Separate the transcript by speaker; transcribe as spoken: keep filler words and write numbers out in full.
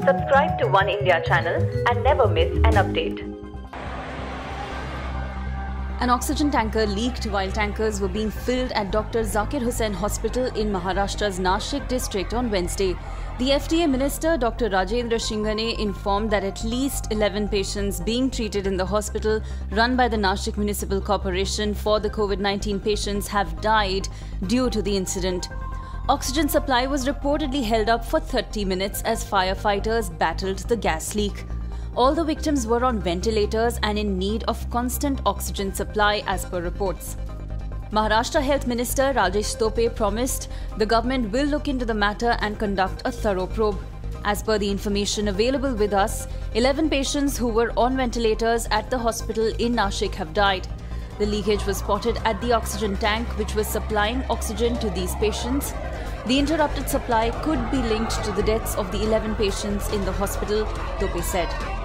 Speaker 1: Subscribe to One India channel and never miss an update.
Speaker 2: An oxygen tanker leaked while tankers were being filled at Doctor Zakir Hussain Hospital in Maharashtra's Nashik district on Wednesday. The F D A Minister Doctor Rajendra Shingane informed that at least eleven patients being treated in the hospital run by the Nashik Municipal Corporation for the COVID nineteen patients have died due to the incident. Oxygen supply was reportedly held up for thirty minutes as firefighters battled the gas leak. All the victims were on ventilators and in need of constant oxygen supply as per reports. Maharashtra Health Minister Rajesh Tope promised the government will look into the matter and conduct a thorough probe. As per the information available with us, eleven patients who were on ventilators at the hospital in Nashik have died. The leakage was spotted at the oxygen tank which was supplying oxygen to these patients. The interrupted supply could be linked to the deaths of the eleven patients in the hospital, Tope said.